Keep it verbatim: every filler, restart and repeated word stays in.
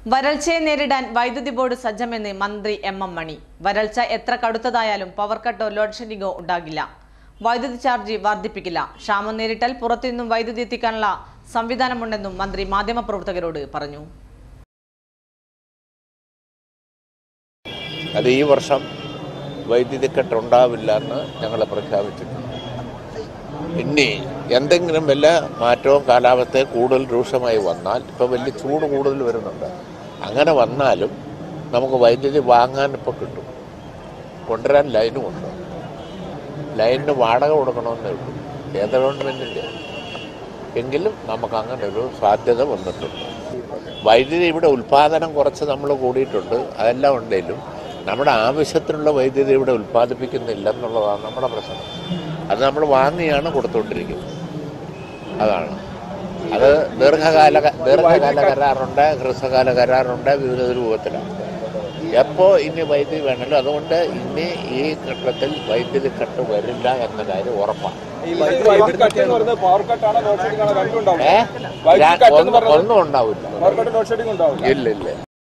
വരൾച്ചയെ നേരിടാൻ വൈദ്യുതി ബോർഡ് സജ്ജമെന്ന് മന്ത്രി എം എം മണി. വരൾച്ച എത്ര കടുത്തതായാലും പവർ കട്ടോ ലോഡ് ഷെഡിംഗോ ഉണ്ടാകില്ല. വൈദ്യുതി ചാർജ് വർദ്ധിപ്പിക്കില്ല. ക്ഷാമം നേരിട്ടാൽ പുറത്തുനിന്നും വൈദ്യുതി എത്തിക്കാനുള്ള സംവിധാനമുണ്ടെന്നും മന്ത്രി മാധ്യമപ്രവർത്തകരോട് പറഞ്ഞു. അത് ഈ വർഷം വൈദ്യുതി കട്ടുണ്ടാവില്ല എന്ന് ഞങ്ങൾ പ്രഖ്യാപിച്ചിട്ടുണ്ട്. ഇനി എന്തെങ്കിലും വല്ല മാറ്റവും കാലാവസ്ഥയെ കൂടുതൽ രൂക്ഷമായി വന്നാൽ, ഇപ്പോൾ വലിയ ചൂട് കൂടുതൽ വരുന്നുണ്ട്, അങ്ങനെ വന്നാലും നമുക്ക് വൈദ്യുതി വാങ്ങാൻ ഇപ്പോൾ കിട്ടും. കൊണ്ടുവരാൻ ലൈനും ഉണ്ട്. ലൈനിന് വാടക കൊടുക്കണമെന്നേ ഉള്ളൂ, കേന്ദ്ര ഗവൺമെൻറ്റിൻ്റെ. എങ്കിലും നമുക്ക് അങ്ങനെ ഒരു സാധ്യത വന്നിട്ടുണ്ട്. വൈദ്യുതി ഇവിടെ ഉൽപ്പാദനം കുറച്ച് നമ്മൾ കൂടിയിട്ടുണ്ട്. അതെല്ലാം ഉണ്ടെങ്കിലും നമ്മുടെ ആവശ്യത്തിനുള്ള വൈദ്യുതി ഇവിടെ ഉൽപ്പാദിപ്പിക്കുന്നില്ല എന്നുള്ളതാണ് നമ്മുടെ പ്രശ്നം. അത് നമ്മൾ വാങ്ങിയാണ് കൊടുത്തുകൊണ്ടിരിക്കുന്നത്. അതാണ് അത് ദീർഘകാല ദീർഘകാല കരാറുണ്ട്, ഹ്രസ്വകാല കരാറുണ്ട്, വിവിധ രൂപത്തിലാണ്. എപ്പോൾ ഇനി വൈദ്യുതി വേണമല്ലോ. അതുകൊണ്ട് ഇനി ഈ ഘട്ടത്തിൽ വൈദ്യുതി കട്ട് വരില്ല എന്ന കാര്യം ഉറപ്പാണ്. ഒന്നും ഉണ്ടാവില്ല. ഇല്ല ഇല്ല